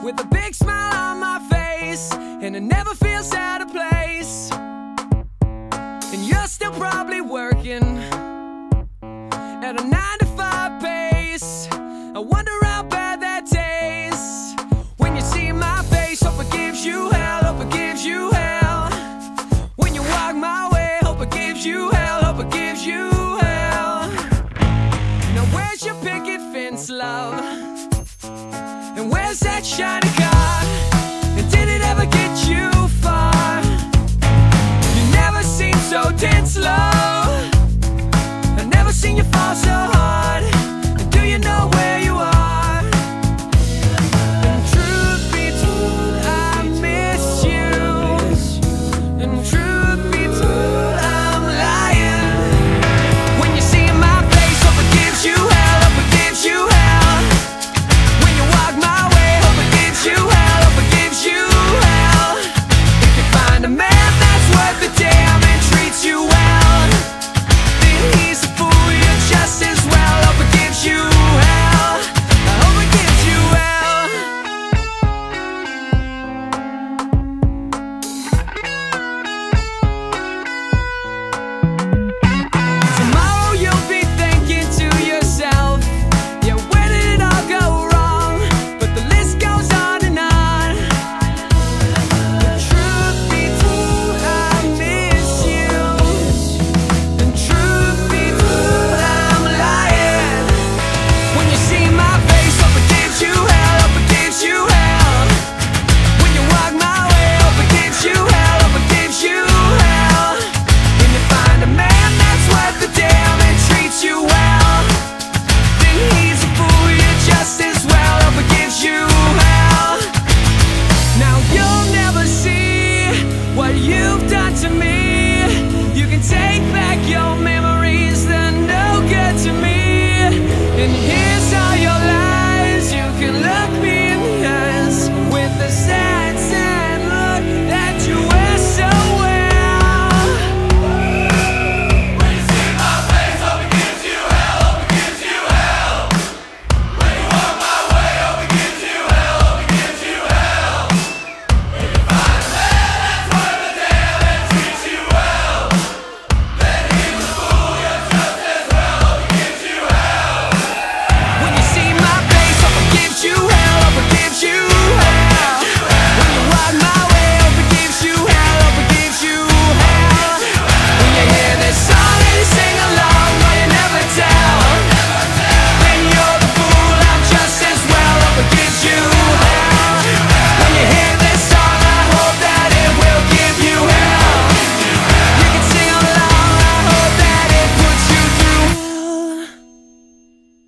with a big smile on my face, and it never feels out of place. And you're still probably working at a 9-to-5 pace. I wonder how bad that tastes when you see my face. Hope it gives you hell, hope it gives you hell. When you walk my way, hope it gives you hell, hope it gives you hell. Now where's your picket fence, love? And where's that shiny car? And did it ever get you far? You never seem so tense, love. I've never seen you fall so hard.